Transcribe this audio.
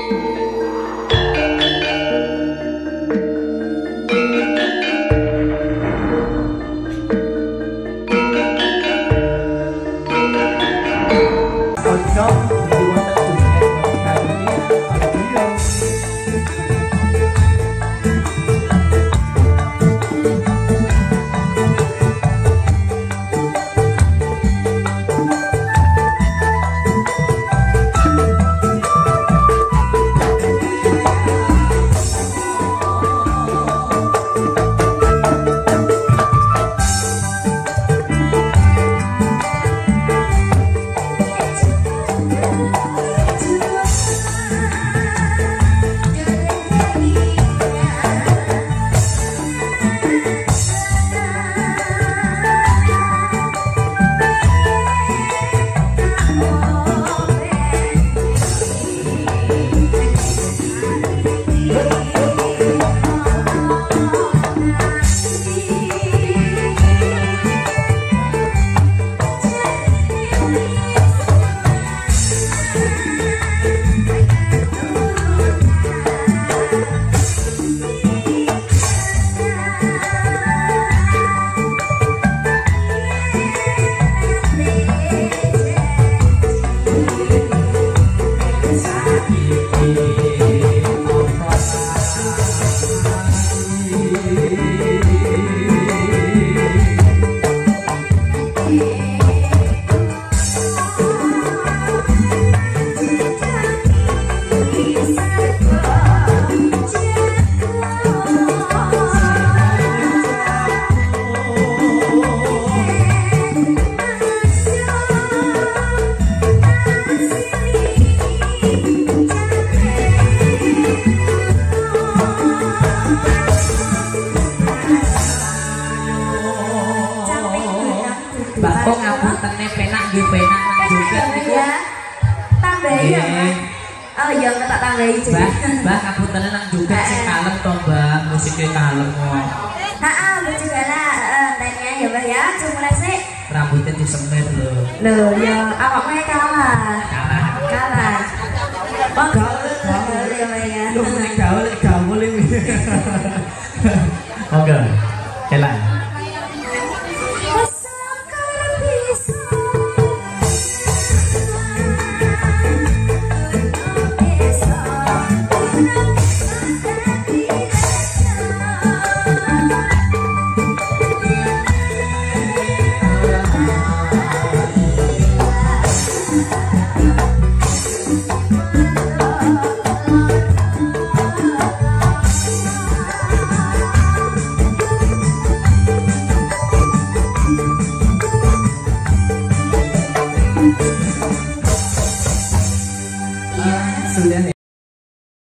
Kok ngapuntennya penak di penak juga ya tambahin ya oh iya tak tambahin Mbak ngapuntennya nang juga sih kalem toh Mbak musiknya kalem kok juga lah tanya ya Mbak ya cuma sih rambutnya disemir loh ya awaknya kalah oh gaul ya Mbak ya gaul ini oke elah sudah